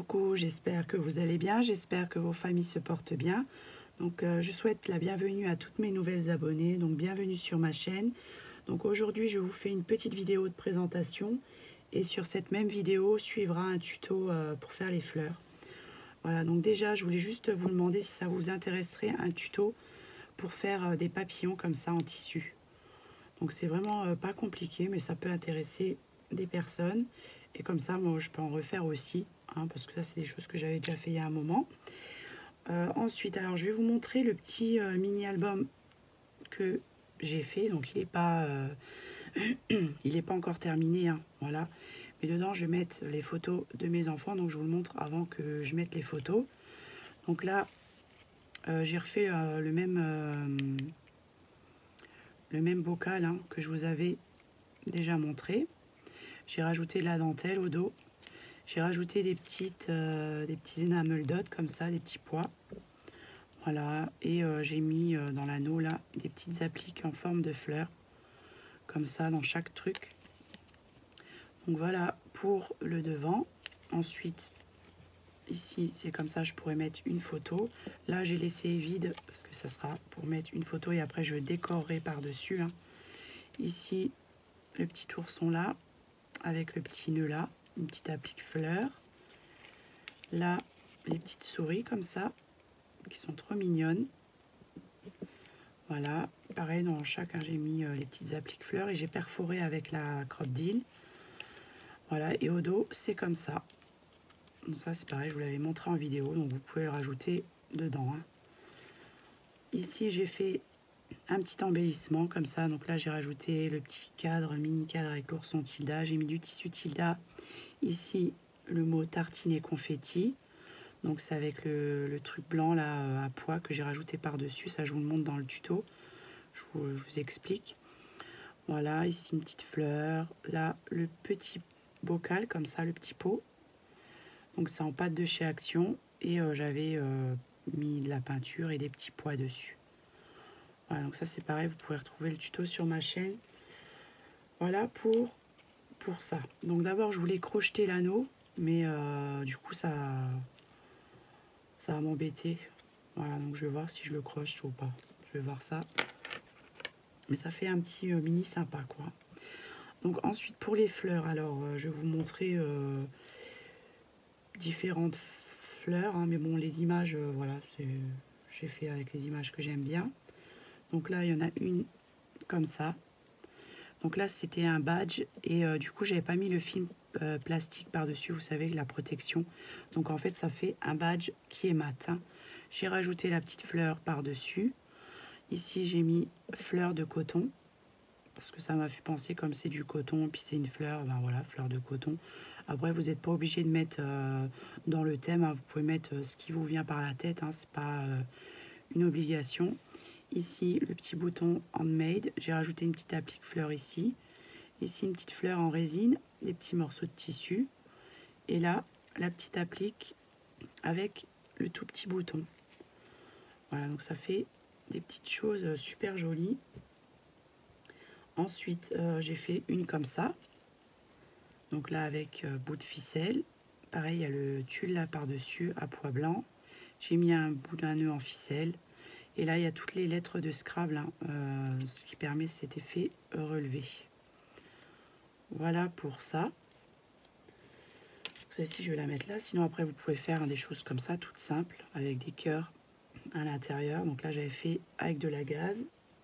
Coucou, j'espère que vous allez bien, j'espère que vos familles se portent bien. Donc je souhaite la bienvenue à toutes mes nouvelles abonnées, donc bienvenue sur ma chaîne. Donc aujourd'hui je vous fais une petite vidéo de présentation et sur cette même vidéo suivra un tuto pour faire les fleurs. Voilà, donc déjà je voulais juste vous demander si ça vous intéresserait un tuto pour faire des papillons comme ça en tissu. Donc c'est vraiment pas compliqué, mais ça peut intéresser des personnes. Et comme ça, moi, je peux en refaire aussi, hein, parce que ça, c'est des choses que j'avais déjà fait il y a un moment. Ensuite, alors, je vais vous montrer le petit mini-album que j'ai fait. Donc, il n'est pas, il est pas encore terminé, hein, voilà. Mais dedans, je vais mettre les photos de mes enfants. Donc, je vous le montre avant que je mette les photos. Donc là, j'ai refait le même bocal, hein, que je vous avais déjà montré. J'ai rajouté de la dentelle au dos. J'ai rajouté des petits enamel dots comme ça, des petits pois. Voilà, et j'ai mis dans l'anneau là des petites appliques en forme de fleurs, comme ça dans chaque truc. Donc voilà pour le devant. Ensuite, ici c'est comme ça, je pourrais mettre une photo. Là j'ai laissé vide parce que ça sera pour mettre une photo et après je décorerai par-dessus, hein. Ici, le petit ourson là, avec le petit nœud là, une petite applique fleur. Là, les petites souris comme ça, qui sont trop mignonnes. Voilà, pareil dans chacun j'ai mis les petites appliques fleurs et j'ai perforé avec la crotte d'île. Voilà, et au dos c'est comme ça. Donc ça c'est pareil, je vous l'avais montré en vidéo, donc vous pouvez le rajouter dedans, hein. Ici j'ai fait un petit embellissement comme ça, donc là j'ai rajouté le petit cadre, mini cadre avec l'ourson Tilda, j'ai mis du tissu Tilda. Ici le mot tartiner confetti. Donc c'est avec le truc blanc là à pois que j'ai rajouté par-dessus. Ça je vous le montre dans le tuto. Je vous explique. Voilà, ici une petite fleur. Là le petit bocal comme ça, le petit pot. Donc c'est en pâte de chez Action. Et j'avais mis de la peinture et des petits pois dessus. Voilà, donc ça c'est pareil. Vous pouvez retrouver le tuto sur ma chaîne. Voilà pour ça. Donc d'abord je voulais crocheter l'anneau. Mais du coup ça va m'embêter. Voilà, donc je vais voir si je le croche ou pas. Je vais voir ça. Mais ça fait un petit mini sympa, quoi. Donc ensuite, pour les fleurs, alors, je vais vous montrer différentes fleurs, hein, mais bon, les images, voilà, j'ai fait avec les images que j'aime bien. Donc là, il y en a une comme ça. Donc là, c'était un badge, et du coup, j'avais pas mis le film plastique par-dessus, vous savez, la protection. Donc en fait, ça fait un badge qui est mat, hein. J'ai rajouté la petite fleur par-dessus. Ici, j'ai mis fleur de coton, parce que ça m'a fait penser, comme c'est du coton, puis c'est une fleur, ben voilà, fleur de coton. Après, vous n'êtes pas obligé de mettre dans le thème, hein, vous pouvez mettre ce qui vous vient par la tête, hein, c'est pas une obligation. Ici, le petit bouton handmade, j'ai rajouté une petite applique fleur ici. Ici, une petite fleur en résine, des petits morceaux de tissu. Et là, la petite applique avec le tout petit bouton. Voilà, donc ça fait des petites choses super jolies. Ensuite, j'ai fait une comme ça. Donc là, avec bout de ficelle. Pareil, il y a le tulle là par-dessus à pois blanc. J'ai mis un bout d'un nœud en ficelle. Et là, il y a toutes les lettres de Scrabble, hein, ce qui permet cet effet relevé. Voilà pour ça. Celle-ci, je vais la mettre là. Sinon, après, vous pouvez faire des choses comme ça, toutes simples, avec des cœurs à l'intérieur. Donc là, j'avais fait avec de la gaze.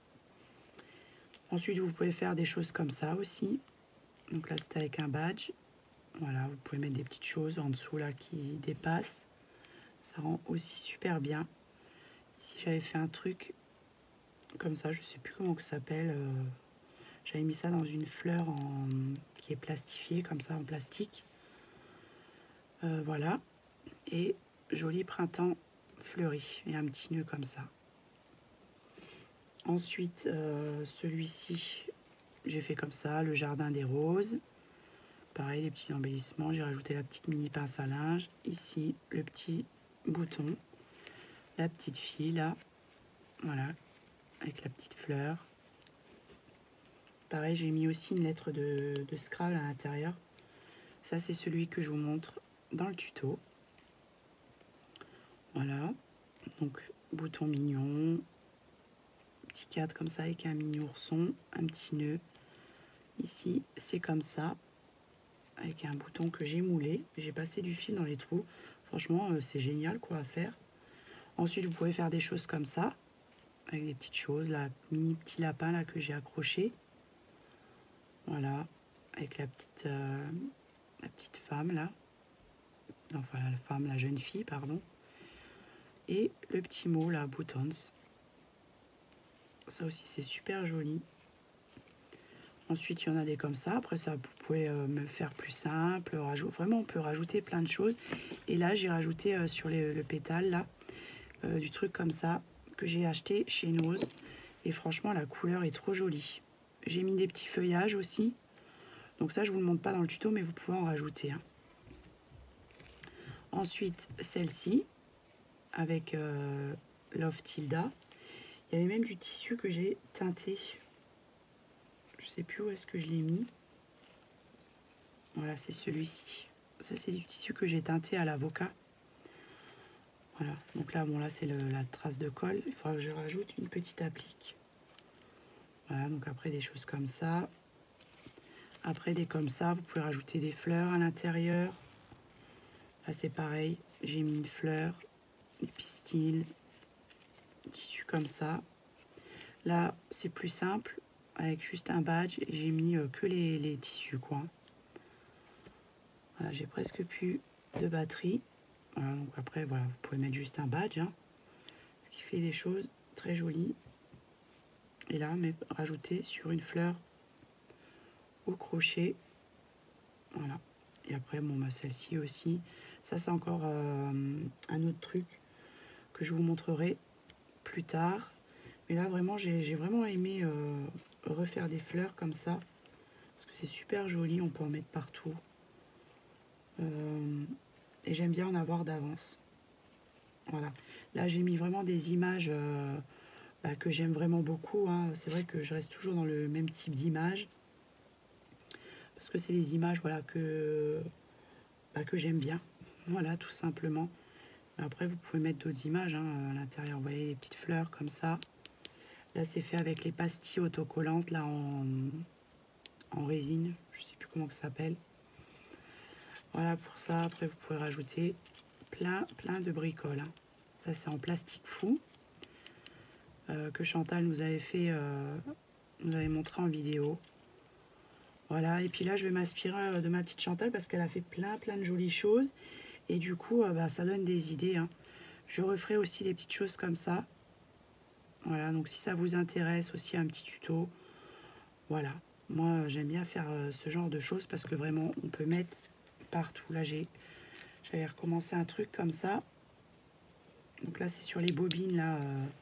Ensuite, vous pouvez faire des choses comme ça aussi. Donc là, c'est avec un badge. Voilà, vous pouvez mettre des petites choses en dessous là qui dépassent. Ça rend aussi super bien. Ici, j'avais fait un truc comme ça, je sais plus comment ça s'appelle. J'avais mis ça dans une fleur qui est plastifiée, comme ça, en plastique. Voilà. Et joli printemps fleuri. Et un petit nœud comme ça. Ensuite, celui-ci, j'ai fait comme ça, le jardin des roses. Pareil, les petits embellissements. J'ai rajouté la petite mini pince à linge. Ici, le petit bouton. La petite fille, là. Voilà, avec la petite fleur. Pareil, j'ai mis aussi une lettre de Scrabble à l'intérieur. Ça, c'est celui que je vous montre dans le tuto. Voilà, donc bouton mignon, petit cadre comme ça avec un mini ourson, un petit nœud. Ici, c'est comme ça, avec un bouton que j'ai moulé. J'ai passé du fil dans les trous. Franchement, c'est génial quoi à faire. Ensuite, vous pouvez faire des choses comme ça, avec des petites choses, là, mini petit lapin là que j'ai accroché. Voilà, avec la petite femme là. Enfin, la femme, la jeune fille, pardon. Et le petit mot là, buttons. Ça aussi, c'est super joli. Ensuite, il y en a des comme ça. Après, ça, vous pouvez me faire plus simple. Vraiment, on peut rajouter plein de choses. Et là, j'ai rajouté sur le pétale, là, du truc comme ça, que j'ai acheté chez Nose. Et franchement, la couleur est trop jolie. J'ai mis des petits feuillages aussi. Donc ça, je ne vous le montre pas dans le tuto, mais vous pouvez en rajouter. Hein. Ensuite, celle-ci, avec Love Tilda. Il y avait même du tissu que j'ai teinté. Je sais plus où est-ce que je l'ai mis. Voilà, c'est celui-ci. Ça, c'est du tissu que j'ai teinté à l'avocat. Voilà, donc là, bon, là, c'est la trace de colle. Il faudra que je rajoute une petite applique. Voilà, donc après, des choses comme ça. Après, des comme ça, vous pouvez rajouter des fleurs à l'intérieur. Là, c'est pareil. J'ai mis une fleur, des pistils, tissu comme ça. Là, c'est plus simple, avec juste un badge. Et j'ai mis que les tissus, quoi. Voilà, j'ai presque plus de batterie. Voilà, donc après, voilà, vous pouvez mettre juste un badge. Hein, ce qui fait des choses très jolies. Et là, mais rajouter sur une fleur au crochet. Voilà. Et après, bon, bah, celle-ci aussi. Ça, c'est encore un autre truc que je vous montrerai plus tard. Mais là, vraiment, j'ai vraiment aimé refaire des fleurs comme ça. Parce que c'est super joli, on peut en mettre partout. Et j'aime bien en avoir d'avance. Voilà. Là, j'ai mis vraiment des images que j'aime vraiment beaucoup. Hein. C'est vrai que je reste toujours dans le même type d'image. Parce que c'est des images voilà, que j'aime bien. Voilà, tout simplement. Après, vous pouvez mettre d'autres images hein, à l'intérieur. Vous voyez, des petites fleurs comme ça. Là, c'est fait avec les pastilles autocollantes là en résine. Je sais plus comment ça s'appelle. Voilà pour ça. Après, vous pouvez rajouter plein de bricoles. Hein. Ça, c'est en plastique fou. Que Chantal nous avait fait, nous avait montré en vidéo. Voilà, et puis là, je vais m'inspirer de ma petite Chantal parce qu'elle a fait plein de jolies choses. Et du coup, ça donne des idées. Hein. Je referai aussi des petites choses comme ça. Voilà, donc si ça vous intéresse aussi un petit tuto. Voilà, moi j'aime bien faire ce genre de choses parce que vraiment, on peut mettre partout. Là, j'avais recommencé un truc comme ça. Donc là, c'est sur les bobines là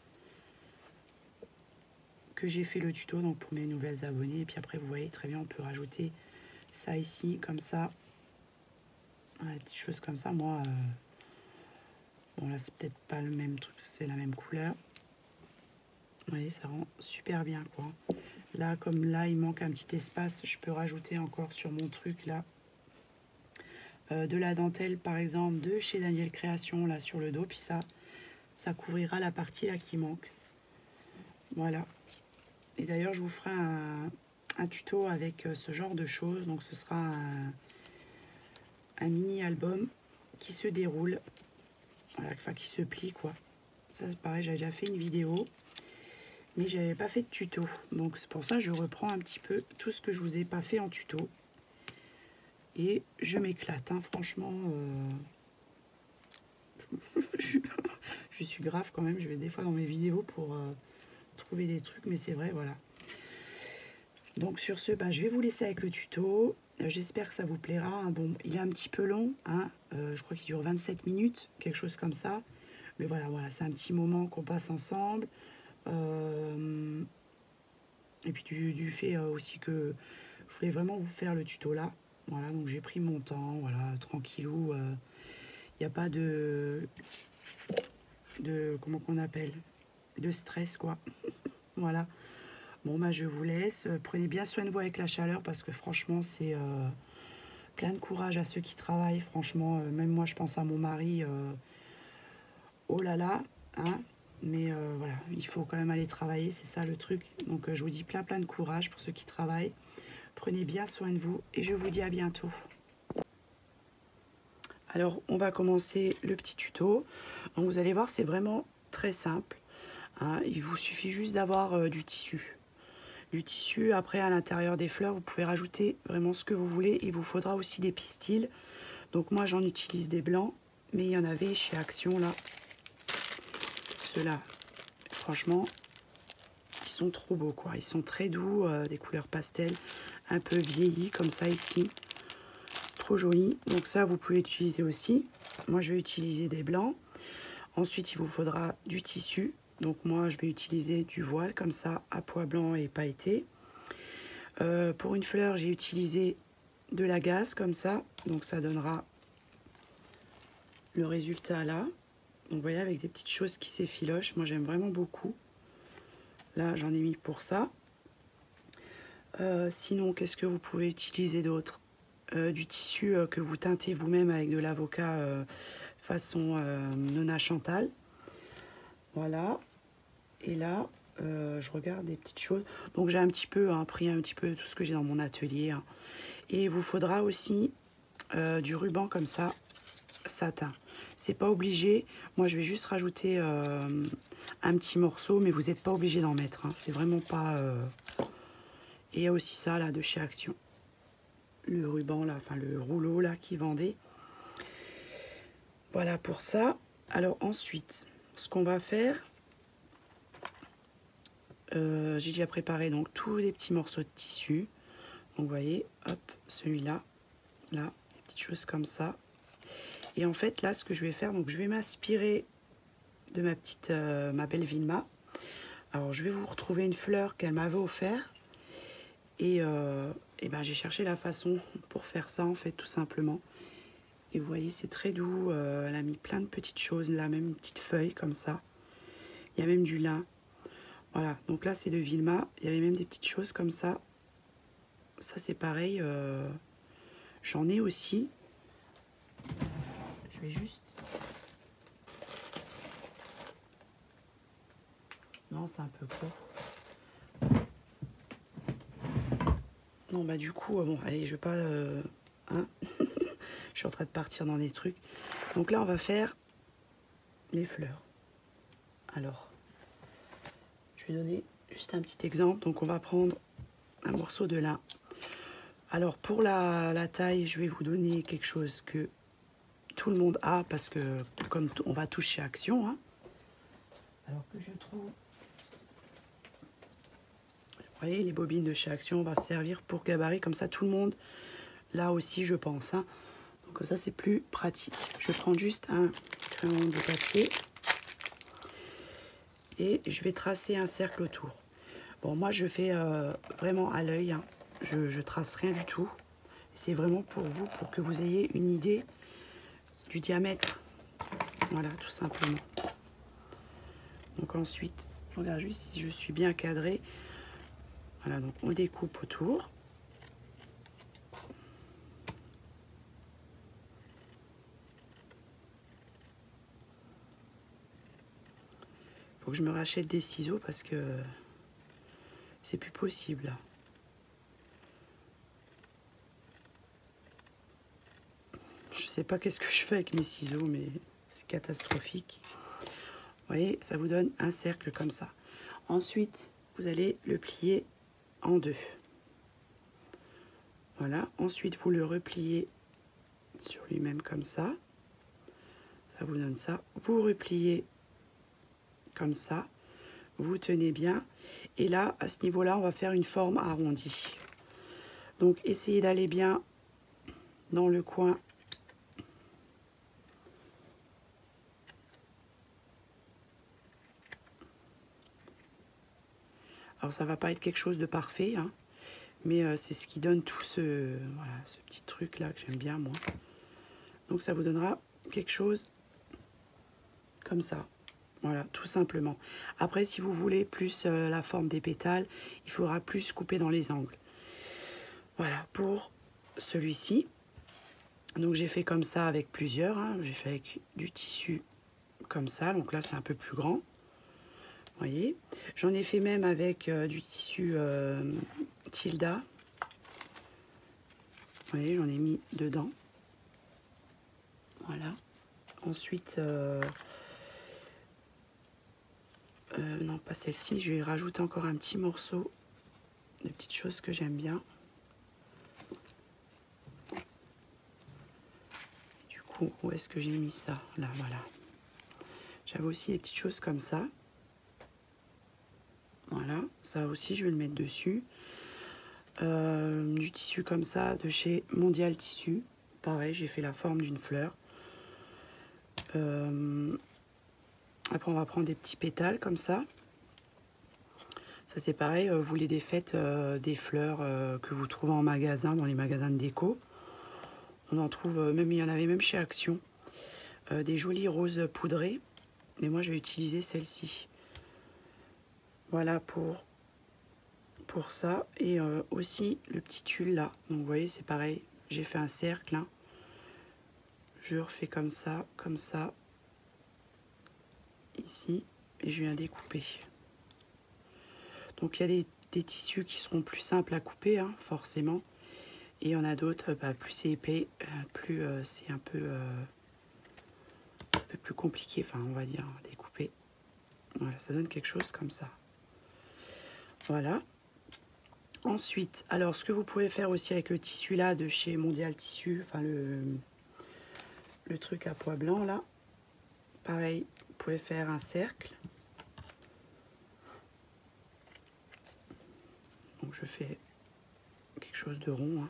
que j'ai fait le tuto donc pour mes nouvelles abonnées. Et puis après, vous voyez très bien, on peut rajouter ça ici, comme ça. Des petites choses comme ça. Moi, bon là, c'est peut-être pas le même truc, c'est la même couleur. Vous voyez, ça rend super bien, quoi. Là, comme là, il manque un petit espace, je peux rajouter encore sur mon truc, là, de la dentelle, par exemple, de chez Daniel Création, là, sur le dos. Puis ça couvrira la partie, là, qui manque. Voilà. Et d'ailleurs, je vous ferai un tuto avec ce genre de choses. Donc, ce sera un mini-album qui se déroule. Voilà, enfin, qui se plie, quoi. Ça, c'est pareil, j'avais déjà fait une vidéo. Mais j'avais pas fait de tuto. Donc, c'est pour ça que je reprends un petit peu tout ce que je vous ai pas fait en tuto. Et je m'éclate, hein, franchement. Je suis grave quand même. Je vais des fois dans mes vidéos pour trouver des trucs. Mais c'est vrai, voilà. Donc sur ce, je vais vous laisser avec le tuto. J'espère que ça vous plaira. Hein. Bon, il est un petit peu long. Hein. Je crois qu'il dure 27 minutes, quelque chose comme ça. Mais voilà, c'est un petit moment qu'on passe ensemble. Et puis du fait aussi que je voulais vraiment vous faire le tuto là. Voilà, donc j'ai pris mon temps, voilà, tranquillou. Il n'y a pas de comment qu'on appelle, de stress, quoi. Voilà. Bon, je vous laisse. Prenez bien soin de vous avec la chaleur parce que franchement, c'est plein de courage à ceux qui travaillent. Franchement, même moi, je pense à mon mari oh là là, hein, mais voilà, il faut quand même aller travailler, c'est ça le truc. Donc je vous dis plein de courage pour ceux qui travaillent. Prenez bien soin de vous et je vous dis à bientôt. Alors on va commencer le petit tuto. Donc vous allez voir, c'est vraiment très simple, hein. Il vous suffit juste d'avoir du tissu. Du tissu, après à l'intérieur des fleurs, vous pouvez rajouter vraiment ce que vous voulez. Il vous faudra aussi des pistils. Donc moi j'en utilise des blancs, mais il y en avait chez Action là. Ceux-là, franchement, ils sont trop beaux quoi. Ils sont très doux, des couleurs pastel, un peu vieillis comme ça ici. C'est trop joli. Donc ça vous pouvez utiliser aussi. Moi je vais utiliser des blancs. Ensuite il vous faudra du tissu. Donc moi je vais utiliser du voile comme ça à pois blanc et pailleté. Pour une fleur j'ai utilisé de la gaze comme ça. Donc ça donnera le résultat là. Donc vous voyez, avec des petites choses qui s'effilochent. Moi j'aime vraiment beaucoup. Là j'en ai mis pour ça. Sinon qu'est-ce que vous pouvez utiliser d'autre? Du tissu que vous teintez vous-même avec de l'avocat façon Nona Chantal. Voilà. Et là je regarde des petites choses. Donc j'ai un petit peu pris un petit peu de tout ce que j'ai dans mon atelier. Hein. Et il vous faudra aussi du ruban comme ça, satin. C'est pas obligé. Moi, je vais juste rajouter un petit morceau, mais vous n'êtes pas obligé d'en mettre. Hein. C'est vraiment pas... Et il y a aussi ça, là, de chez Action. Le ruban, là, enfin, le rouleau, là, qui vendait. Voilà pour ça. Alors, ensuite, ce qu'on va faire... j'ai déjà préparé, donc, tous les petits morceaux de tissu. Donc, vous voyez, hop, celui-là, là, des petites choses comme ça. Et en fait, là, ce que je vais faire, donc je vais m'inspirer de ma belle Vilma. Alors, je vais vous retrouver une fleur qu'elle m'avait offert. Et ben, j'ai cherché la façon pour faire ça, en fait, tout simplement. Et vous voyez, c'est très doux. Elle a mis plein de petites choses, là, même une petite feuille comme ça. Il y a même du lin. Voilà, donc là, c'est de Vilma. Il y avait même des petites choses comme ça. Ça, c'est pareil. J'en ai aussi. Je vais juste... Non, c'est un peu court. Non, bah du coup, bon, allez, je vais pas... hein je suis en train de partir dans des trucs. Donc là, on va faire les fleurs. Alors, je vais donner juste un petit exemple. Donc, on va prendre un morceau de lin. Alors, pour la taille, je vais vous donner quelque chose que tout le monde a, parce que comme on va toucher Action, hein, alors que je trouve... Vous voyez, les bobines de chez Action va servir pour gabarit, comme ça tout le monde, là aussi je pense. Hein. Donc ça c'est plus pratique. Je vais prendre juste un crayon de papier et je vais tracer un cercle autour. Bon, moi je fais vraiment à l'œil, hein. Je trace rien du tout. C'est vraiment pour vous, pour que vous ayez une idée du diamètre. Voilà, tout simplement. Donc ensuite, je regarde juste si je suis bien cadrée. Voilà, donc on découpe autour. Faut que je me rachète des ciseaux parce que c'est plus possible là. Je sais pas qu'est-ce que je fais avec mes ciseaux, mais c'est catastrophique. Vous voyez, ça vous donne un cercle comme ça. Ensuite, vous allez le plier en deux. Voilà. Ensuite, vous le repliez sur lui-même comme ça. Ça vous donne ça. Vous repliez comme ça. Vous tenez bien. Et là, à ce niveau-là, on va faire une forme arrondie. Donc, essayez d'aller bien dans le coin. Alors, ça va pas être quelque chose de parfait, hein, mais c'est ce qui donne tout ce, voilà, ce petit truc-là que j'aime bien, moi. Donc, ça vous donnera quelque chose comme ça. Voilà, tout simplement. Après, si vous voulez plus la forme des pétales, il faudra plus couper dans les angles. Voilà, pour celui-ci. Donc, j'ai fait comme ça avec plusieurs. Hein. J'ai fait avec du tissu comme ça. Donc là, c'est un peu plus grand. Vous voyez, j'en ai fait même avec du tissu Tilda. Vous voyez, j'en ai mis dedans. Voilà. Ensuite, non, pas celle-ci. Je vais rajouter encore un petit morceau de petites choses que j'aime bien. Du coup, où est-ce que j'ai mis ça? Là, voilà. J'avais aussi des petites choses comme ça. Voilà, ça aussi, je vais le mettre dessus. Du tissu comme ça, de chez Mondial Tissu. Pareil, j'ai fait la forme d'une fleur. Après, on va prendre des petits pétales comme ça. Ça, c'est pareil, vous les défaites des fleurs que vous trouvez en magasin, dans les magasins de déco. On en trouve, même il y en avait même chez Action. Des jolies roses poudrées. Mais moi, je vais utiliser celle-ci. Voilà pour ça. Et aussi le petit tulle là. Donc, vous voyez, c'est pareil. J'ai fait un cercle. Hein. Je refais comme ça, ici. Et je viens découper. Donc, il y a des tissus qui seront plus simples à couper, hein, forcément. Et il y en a d'autres, plus c'est épais, plus c'est un peu plus compliqué, enfin, on va dire, à découper. Voilà, ça donne quelque chose comme ça. Voilà. Ensuite, alors, ce que vous pouvez faire aussi avec le tissu là, de chez Mondial Tissu, enfin, le truc à pois blanc, là. Pareil, vous pouvez faire un cercle. Donc, je fais quelque chose de rond, hein.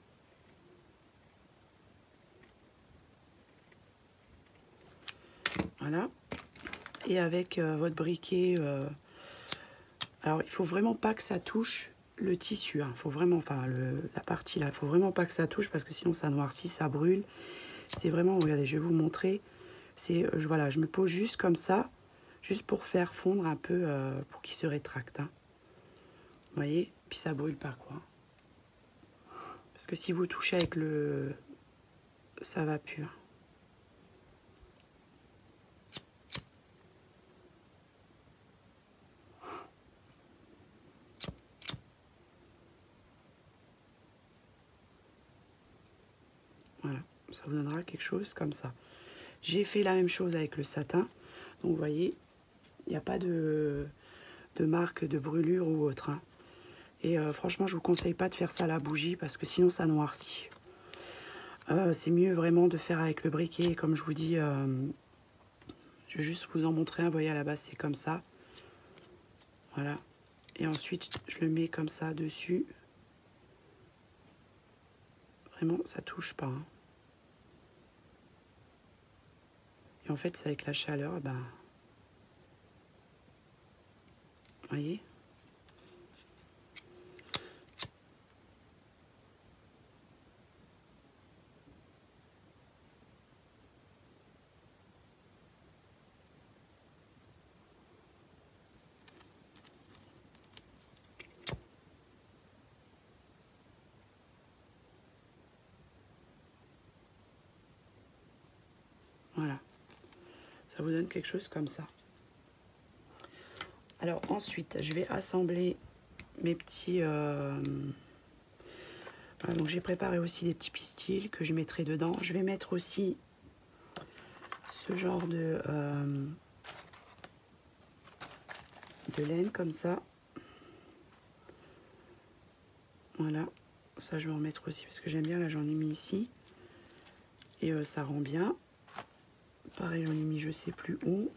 Voilà. Et avec votre briquet, alors il faut vraiment pas que ça touche le tissu. Hein. Faut vraiment, enfin la partie là, il faut vraiment pas que ça touche parce que sinon ça noircit, ça brûle. C'est vraiment, regardez, je vais vous montrer. C'est, voilà, je me pose juste comme ça, juste pour faire fondre un peu, pour qu'il se rétracte. Hein. Vous voyez, puis ça brûle pas quoi. Parce que si vous touchez avec ça va plus. Hein. Voilà, ça vous donnera quelque chose comme ça. J'ai fait la même chose avec le satin. Donc vous voyez, il n'y a pas de marque de brûlure ou autre. Hein. Et franchement, je vous conseille pas de faire ça à la bougie parce que sinon ça noircit. C'est mieux vraiment de faire avec le briquet. Comme je vous dis, je vais juste vous en montrer un. Vous voyez, à la base, c'est comme ça. Voilà. Et ensuite, je le mets comme ça dessus. Vraiment, ça touche pas. Hein. Et en fait, c'est avec la chaleur, ben... Vous voyez ? Voilà. Ça vous donne quelque chose comme ça. Alors ensuite, je vais assembler mes petits... Voilà, donc j'ai préparé aussi des petits pistils que je mettrai dedans. Je vais mettre aussi ce genre de laine comme ça. Voilà. Ça, je vais en mettre aussi parce que j'aime bien. Là, j'en ai mis ici. Et ça rend bien. Pareil, j'en ai mis je sais plus où.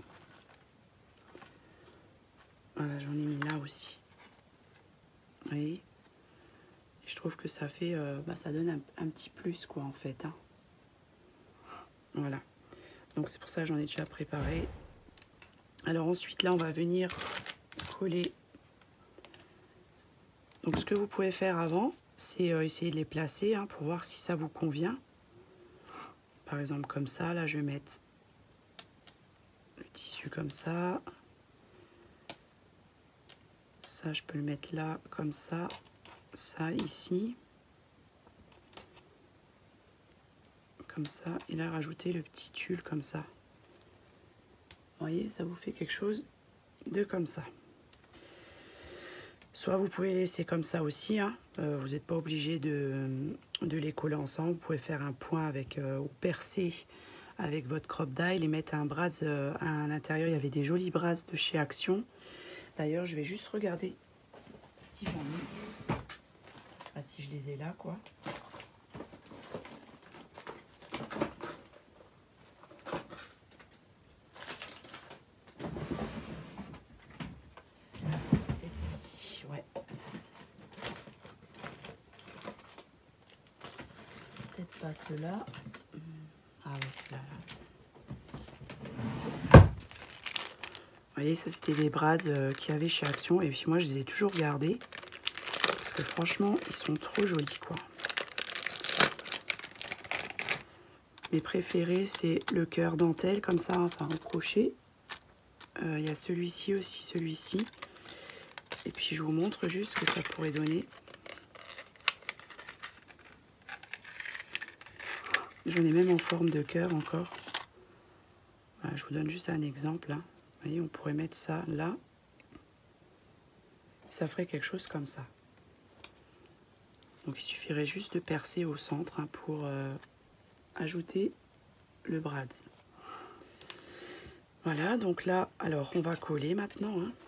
Voilà, j'en ai mis là aussi. Vous voyez ? Et je trouve que ça fait... ça donne un petit plus, quoi, en fait. Hein. Voilà. Donc, c'est pour ça que j'en ai déjà préparé. Alors, ensuite, là, on va venir coller. Donc, ce que vous pouvez faire avant, c'est essayer de les placer hein, pour voir si ça vous convient. Par exemple, comme ça. Là, je vais mettre le tissu comme ça. Ça, je peux le mettre là, comme ça. Ça, ici. Comme ça. Et là, rajouter le petit tulle comme ça. voyez, ça vous fait quelque chose de comme ça. Soit vous pouvez laisser comme ça aussi, hein. Vous n'êtes pas obligé de les coller ensemble. Vous pouvez faire un point avec ou percer avec votre crop die et mettre un brasse à l'intérieur. Il y avait des jolies brasses de chez Action. D'ailleurs, je vais juste regarder si j'en ai. Ah, si je les ai là, quoi. Peut-être ceci, ouais. Peut-être pas ceux-là. Ah ouais, ceux-là. Vous voyez, ça c'était des brasses qu'il y avait chez Action. Et puis moi, je les ai toujours gardées. Parce que franchement, ils sont trop jolis, quoi. Mes préférés, c'est le cœur dentelle, comme ça, enfin au crochet. Il y a celui-ci aussi, celui-ci. Et puis je vous montre juste ce que ça pourrait donner. J'en ai même en forme de cœur encore. Voilà, je vous donne juste un exemple. Hein. Vous voyez, on pourrait mettre ça là. Ça ferait quelque chose comme ça. Donc il suffirait juste de percer au centre, hein, pour ajouter le brads. Voilà, donc là, alors on va coller maintenant. Hein.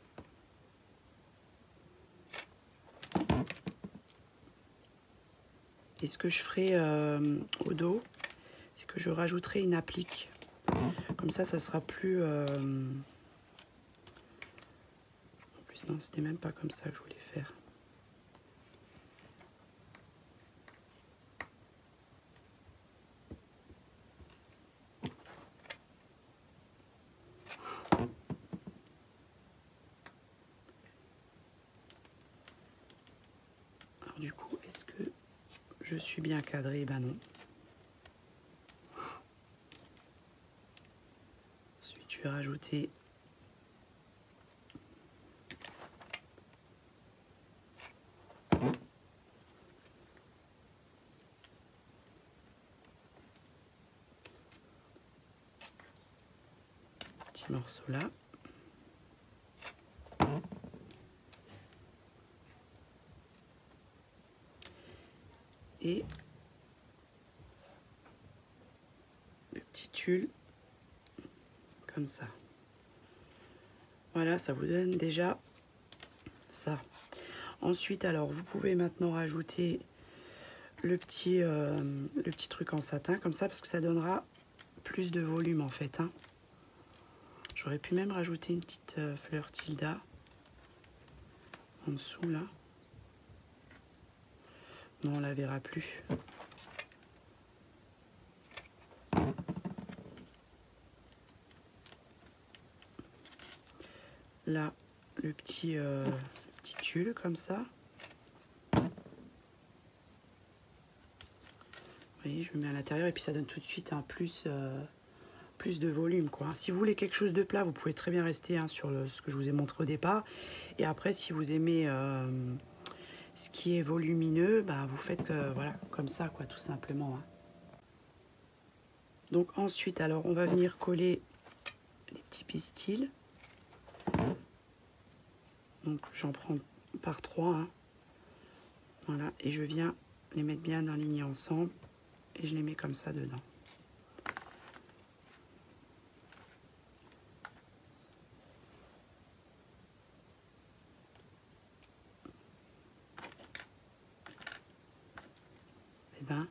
Et ce que je ferai au dos, c'est que je rajouterai une applique. Comme ça sera plus... En plus, non, c'était même pas comme ça que je voulais faire. Alors du coup, est-ce que je suis bien cadrée? Ben non. Ensuite, je vais rajouter petit morceau là. Et le petit tulle comme ça. Voilà, ça vous donne déjà ça. Ensuite, alors, vous pouvez maintenant rajouter le petit truc en satin, comme ça, parce que ça donnera plus de volume, en fait. Hein. J'aurais pu même rajouter une petite fleur tilda en dessous, là. Non, on la verra plus. Là, le petit tulle, comme ça. Vous voyez, je le mets à l'intérieur et puis ça donne tout de suite un plus de volume, quoi. Si vous voulez quelque chose de plat, vous pouvez très bien rester, hein, sur ce que je vous ai montré au départ. Et après, si vous aimez ce qui est volumineux, bah, vous faites voilà, comme ça, quoi, tout simplement. Hein. Donc ensuite, alors, on va venir coller les petits pistils. Donc j'en prends par 3. Hein. Voilà, et je viens les mettre bien alignés ensemble et je les mets comme ça dedans. Et ben,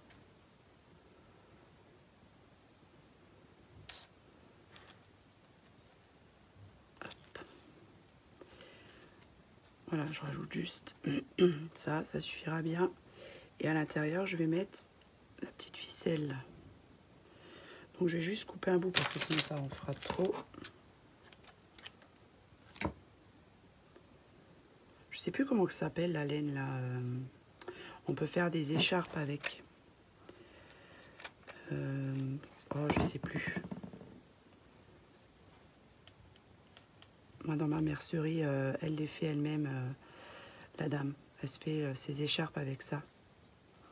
voilà, je rajoute juste ça suffira bien. Et à l'intérieur, je vais mettre la petite ficelle. Donc je vais juste couper un bout parce que sinon ça en fera trop. Je sais plus comment que ça s'appelle la laine là. On peut faire des écharpes avec. Oh, je sais plus. Moi, dans ma mercerie, elle les fait elle-même, la dame. Elle se fait ses écharpes avec ça.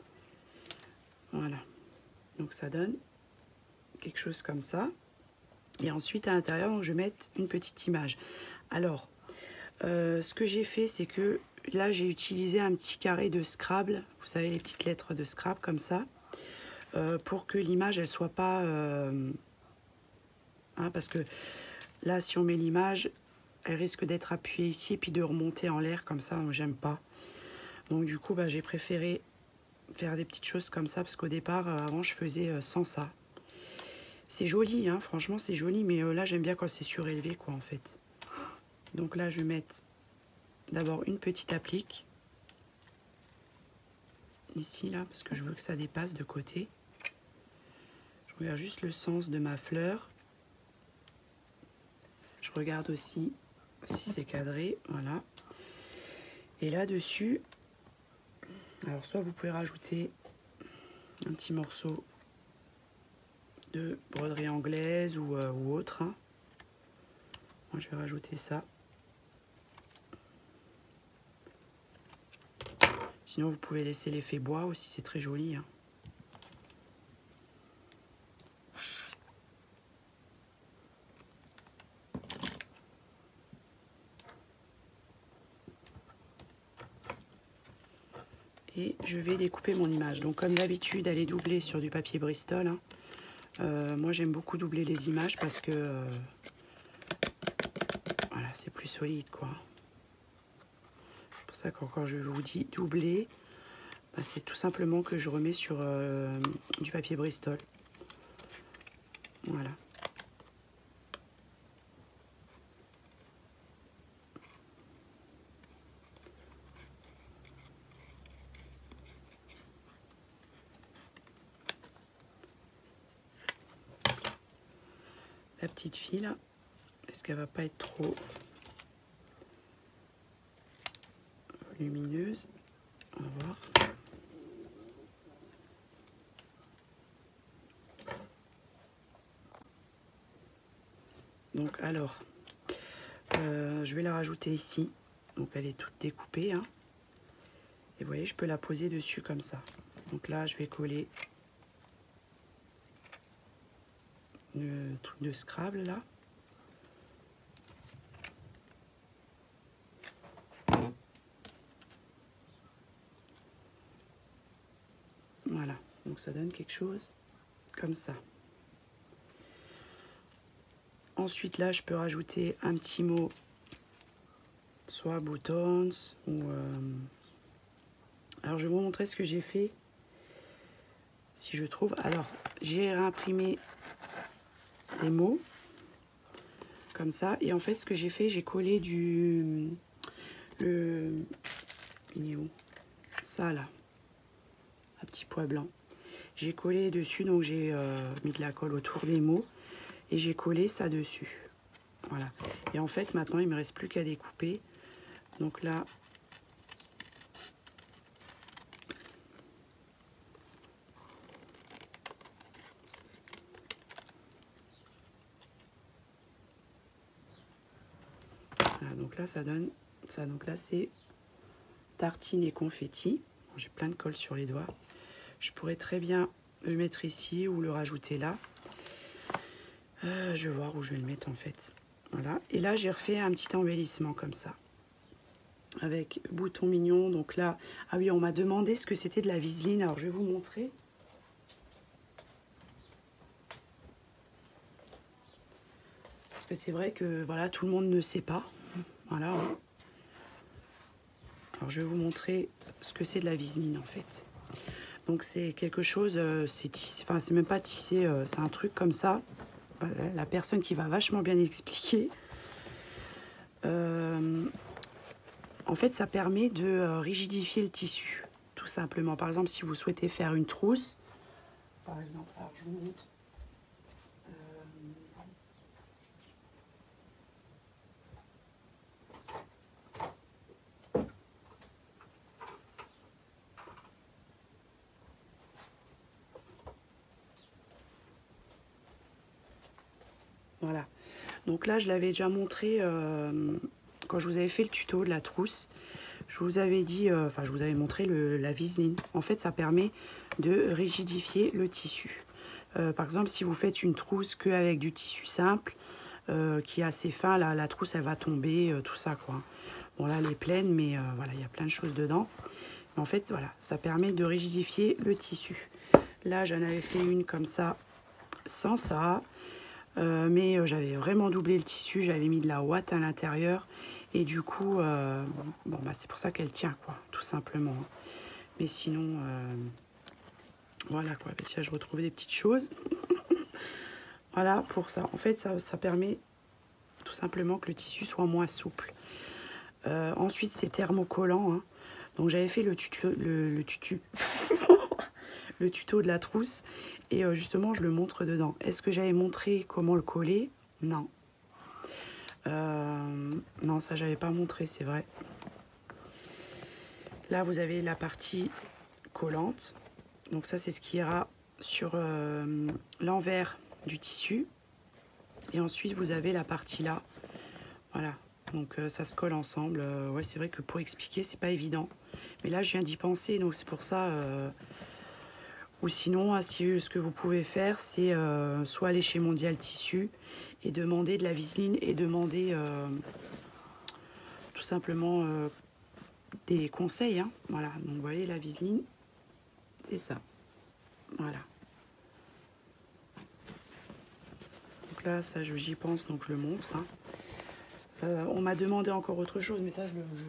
Voilà. Donc ça donne quelque chose comme ça. Et ensuite à l'intérieur, donc, je vais mettre une petite image. Alors, ce que j'ai fait, c'est que là, j'ai utilisé un petit carré de Scrabble. Vous savez, les petites lettres de Scrabble comme ça. Pour que l'image, elle soit pas... hein, parce que là, si on met l'image, elle risque d'être appuyée ici et puis de remonter en l'air comme ça. Donc, j'aime pas. Donc, du coup, bah, j'ai préféré faire des petites choses comme ça parce qu'au départ, avant, je faisais sans ça. C'est joli, hein, franchement, c'est joli, mais là, j'aime bien quand c'est surélevé, quoi, en fait. Donc là, je vais mettre d'abord une petite applique. Ici, là, parce que je veux que ça dépasse de côté. Je regarde juste le sens de ma fleur. Je regarde aussi si c'est cadré, voilà. Et là-dessus, alors soit vous pouvez rajouter un petit morceau de broderie anglaise ou autre. Hein. Moi, je vais rajouter ça. Sinon, vous pouvez laisser l'effet bois aussi, c'est très joli. Hein. Et je vais découper mon image. Donc, comme d'habitude, elle est doublée sur du papier Bristol. Hein. Moi, j'aime beaucoup doubler les images parce que voilà, c'est plus solide, quoi. C'est pour ça qu'encore je vous dis doubler, bah, c'est tout simplement que je remets sur du papier Bristol. Voilà. La petite fille, est-ce qu'elle va pas être trop lumineuse? On va voir. Donc alors, je vais la rajouter ici. Donc elle est toute découpée. Hein. Et vous voyez, je peux la poser dessus comme ça. Donc là, je vais coller le truc de Scrabble là. Voilà, donc ça donne quelque chose comme ça. Ensuite là, je peux rajouter un petit mot, soit buttons ou... Alors je vais vous montrer ce que j'ai fait, si je trouve. Alors, j'ai réimprimé des mots, comme ça. Et en fait, ce que j'ai fait, j'ai collé il est où? Ça là, un petit pois blanc. J'ai collé dessus, donc j'ai mis de la colle autour des mots. Et j'ai collé ça dessus. Voilà. Et en fait, maintenant, il ne me reste plus qu'à découper. Donc là, voilà, donc là, ça donne ça. Donc là, c'est tartine et confetti. Bon, j'ai plein de colle sur les doigts. Je pourrais très bien le mettre ici ou le rajouter là. Je vais voir où je vais le mettre en fait. Voilà. Et là, j'ai refait un petit embellissement comme ça. Avec bouton mignon. Donc là, ah oui, on m'a demandé ce que c'était de la viseline. Alors, je vais vous montrer. Parce que c'est vrai que voilà, tout le monde ne sait pas. Voilà. Alors, je vais vous montrer ce que c'est de la viseline en fait. Donc, c'est quelque chose, c'est tissé, enfin, c'est même pas tissé, c'est un truc comme ça. Voilà, la personne qui va vachement bien expliquer. En fait, ça permet de rigidifier le tissu, tout simplement. Par exemple, si vous souhaitez faire une trousse, par exemple, alors je vous montre. Voilà. Donc là, je l'avais déjà montré quand je vous avais fait le tuto de la trousse. Je vous avais dit, enfin, je vous avais montré la viseline. En fait, ça permet de rigidifier le tissu. Par exemple, si vous faites une trousse qu'avec du tissu simple, qui est assez fin, la trousse elle va tomber, tout ça quoi. Bon là elle est pleine, mais voilà, il y a plein de choses dedans. Mais en fait, voilà, ça permet de rigidifier le tissu. Là, j'en avais fait une comme ça, sans ça. Mais j'avais vraiment doublé le tissu, j'avais mis de la ouate à l'intérieur. Et du coup, bon, bah, c'est pour ça qu'elle tient, quoi, tout simplement. Mais sinon, voilà, quoi. Bah, tiens, je retrouve des petites choses. Voilà, pour ça. En fait, ça permet tout simplement que le tissu soit moins souple. Ensuite, c'est thermocollant. Hein. Donc, j'avais fait le tuto de la trousse. Et justement, je le montre dedans. Est-ce que j'avais montré comment le coller? Non. Non, ça, j'avais pas montré, c'est vrai. Là, vous avez la partie collante. Donc ça, c'est ce qui ira sur l'envers du tissu. Et ensuite, vous avez la partie là. Voilà. Donc ça se colle ensemble. Ouais, c'est vrai que pour expliquer, c'est pas évident. Mais là, je viens d'y penser, donc c'est pour ça. Ou sinon, si, ce que vous pouvez faire, c'est soit aller chez Mondial Tissu et demander de la viseline et demander tout simplement des conseils. Hein. Voilà. Donc vous voyez, la viseline, c'est ça. Voilà. Donc là, ça, j'y pense, donc je le montre. Hein. On m'a demandé encore autre chose, mais ça,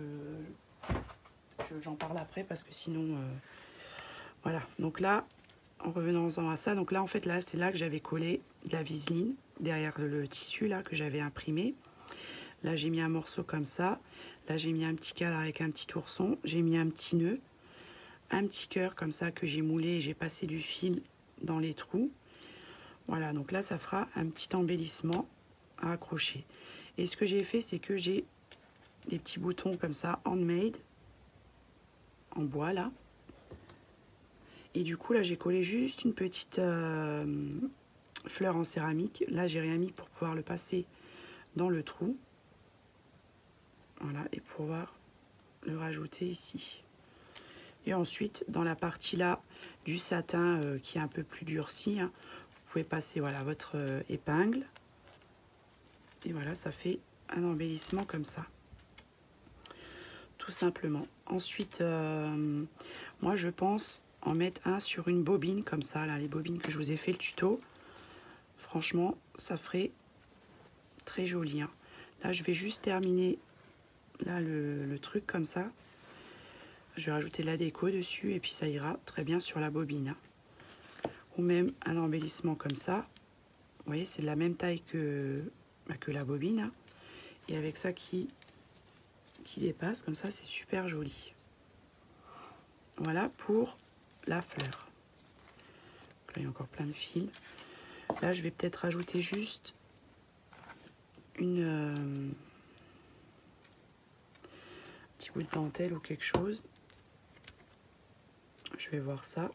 j'en parle après parce que sinon, voilà. Donc là, en revenant à ça, donc là, en fait, là, c'est là que j'avais collé de la viseline derrière le tissu là que j'avais imprimé. Là, j'ai mis un morceau comme ça. Là, j'ai mis un petit cadre avec un petit ourson. J'ai mis un petit nœud, un petit cœur comme ça que j'ai moulé et j'ai passé du fil dans les trous. Voilà, donc là, ça fera un petit embellissement à accrocher. Et ce que j'ai fait, c'est que j'ai des petits boutons comme ça, handmade, en bois, là. Et du coup, là, j'ai collé juste une petite fleur en céramique. Là, j'ai rien mis pour pouvoir le passer dans le trou. Voilà, et pouvoir le rajouter ici. Et ensuite, dans la partie là du satin qui est un peu plus durci, hein, vous pouvez passer voilà, votre épingle. Et voilà, ça fait un embellissement comme ça. Tout simplement. Ensuite, moi je pense en mettre un sur une bobine comme ça, là, les bobines que je vous ai fait le tuto. Franchement, ça ferait très joli. Hein. Là, je vais juste terminer là, le truc comme ça. Je vais rajouter de la déco dessus et puis ça ira très bien sur la bobine. Hein. Ou même un embellissement comme ça. Vous voyez, c'est de la même taille que la bobine. Hein. Et avec ça qui dépasse, comme ça, c'est super joli. Voilà pour la fleur. Donc là, il y a encore plein de fils. Là, je vais peut-être rajouter juste un petit bout de dentelle ou quelque chose. Je vais voir ça.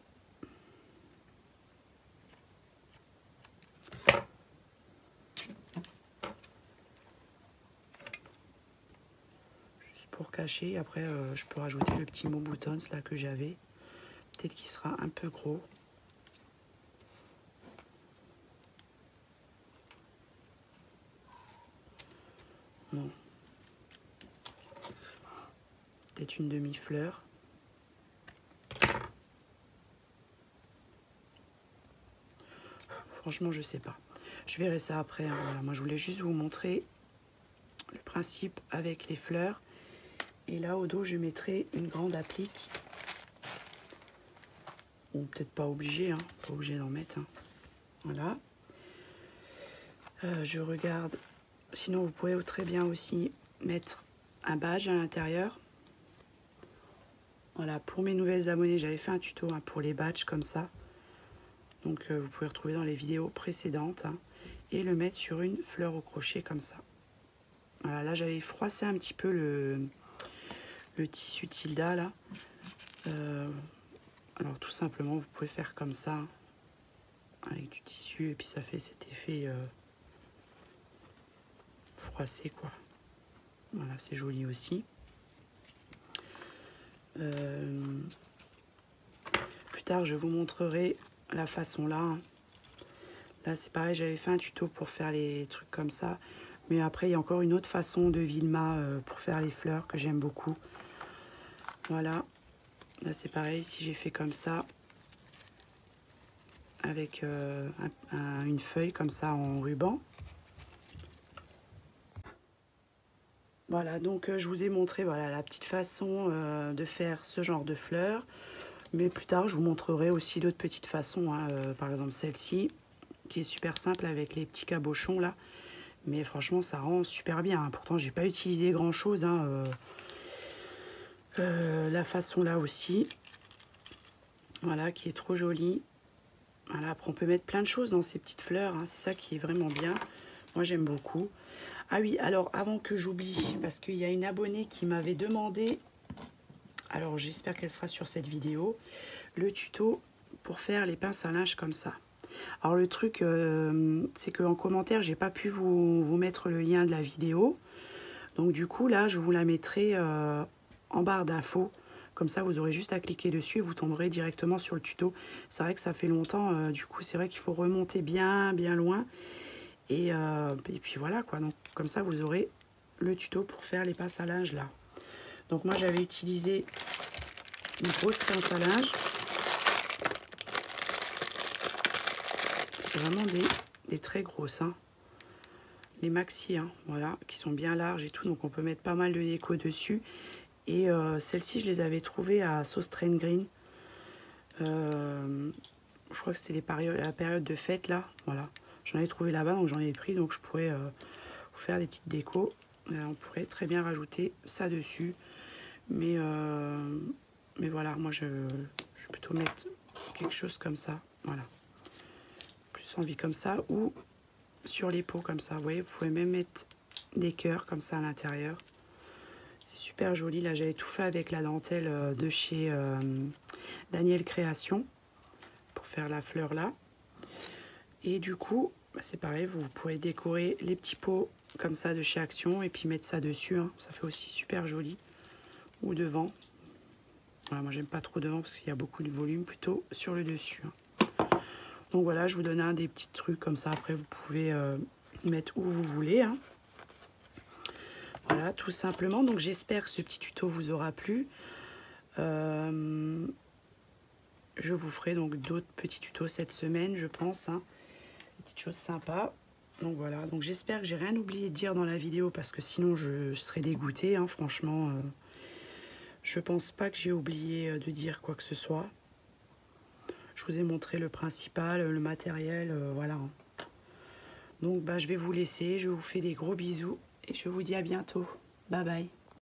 Juste pour cacher. Après, je peux rajouter le petit mot buttons là que j'avais. Peut-être qu'il sera un peu gros. Non. Peut-être une demi-fleur. Franchement, je sais pas. Je verrai ça après. Hein. Voilà. Moi, je voulais juste vous montrer le principe avec les fleurs. Et là, au dos, je mettrai une grande applique. Ou peut-être pas obligé, hein. Pas obligé d'en mettre. Hein. Voilà. Je regarde. Sinon, vous pouvez très bien aussi mettre un badge à l'intérieur. Voilà, pour mes nouvelles abonnées, j'avais fait un tuto hein, pour les badges comme ça. Donc, vous pouvez retrouver dans les vidéos précédentes. Hein, et le mettre sur une fleur au crochet comme ça. Voilà, là, j'avais froissé un petit peu le tissu Tilda, là. Alors, tout simplement, vous pouvez faire comme ça. Hein, avec du tissu, et puis ça fait cet effet froissé, quoi. Voilà, c'est joli aussi. Plus tard, je vous montrerai la façon là. Hein. Là, c'est pareil, j'avais fait un tuto pour faire les trucs comme ça. Mais après, il y a encore une autre façon de Vilma pour faire les fleurs que j'aime beaucoup. Voilà. Là, c'est pareil, si j'ai fait comme ça, avec une feuille comme ça en ruban. Voilà, donc je vous ai montré voilà, la petite façon de faire ce genre de fleurs. Mais plus tard, je vous montrerai aussi d'autres petites façons. Hein, par exemple, celle-ci, qui est super simple avec les petits cabochons là. Mais franchement, ça rend super bien. Hein. Pourtant, j'ai pas utilisé grand-chose. Hein, la façon là aussi. Voilà, qui est trop jolie. Voilà, après, on peut mettre plein de choses dans ces petites fleurs. Hein. C'est ça qui est vraiment bien. Moi, j'aime beaucoup. Ah oui, alors, avant que j'oublie, parce qu'il y a une abonnée qui m'avait demandé... Alors, j'espère qu'elle sera sur cette vidéo. Le tuto pour faire les pinces à linge comme ça. Alors le truc, c'est qu'en commentaire, j'ai pas pu vous mettre le lien de la vidéo. Donc du coup, là, je vous la mettrai en barre d'infos. Comme ça, vous aurez juste à cliquer dessus et vous tomberez directement sur le tuto. C'est vrai que ça fait longtemps, du coup, c'est vrai qu'il faut remonter bien loin. Et puis voilà, quoi. Donc comme ça, vous aurez le tuto pour faire les pinces à linge, là. Donc moi, j'avais utilisé une grosse pince à linge. C'est vraiment des très grosses, hein. Les maxi, hein, voilà, qui sont bien larges et tout, donc on peut mettre pas mal de déco dessus. Et celles-ci, je les avais trouvées à Sauce Train Green. Je crois que c'était la période de fête, là, voilà. J'en avais trouvé là-bas, donc j'en ai pris, donc je pourrais vous faire des petites décos. Là, on pourrait très bien rajouter ça dessus. Mais voilà, moi, je vais plutôt mettre quelque chose comme ça, voilà. Envie comme ça ou sur les peaux comme ça. Vous voyez, vous pouvez même mettre des cœurs comme ça à l'intérieur. C'est super joli. Là, j'avais tout fait avec la dentelle de chez Daniel Création pour faire la fleur là. Et du coup, bah, c'est pareil, vous pourrez décorer les petits pots comme ça de chez Action et puis mettre ça dessus. Hein. Ça fait aussi super joli. Ou devant. Voilà, moi, j'aime pas trop devant parce qu'il y a beaucoup de volume, plutôt sur le dessus. Hein. Donc voilà, je vous donne un des petits trucs comme ça. Après, vous pouvez mettre où vous voulez. Hein. Voilà, tout simplement. Donc j'espère que ce petit tuto vous aura plu. Je vous ferai donc d'autres petits tutos cette semaine, je pense. Hein. Des petites choses sympas. Donc voilà, donc j'espère que j'ai rien oublié de dire dans la vidéo parce que sinon je serais dégoûtée. Hein, franchement, je pense pas que j'ai oublié de dire quoi que ce soit. Je vous ai montré le principal, le matériel, voilà. Donc bah, je vais vous laisser, je vous fais des gros bisous et je vous dis à bientôt. Bye bye.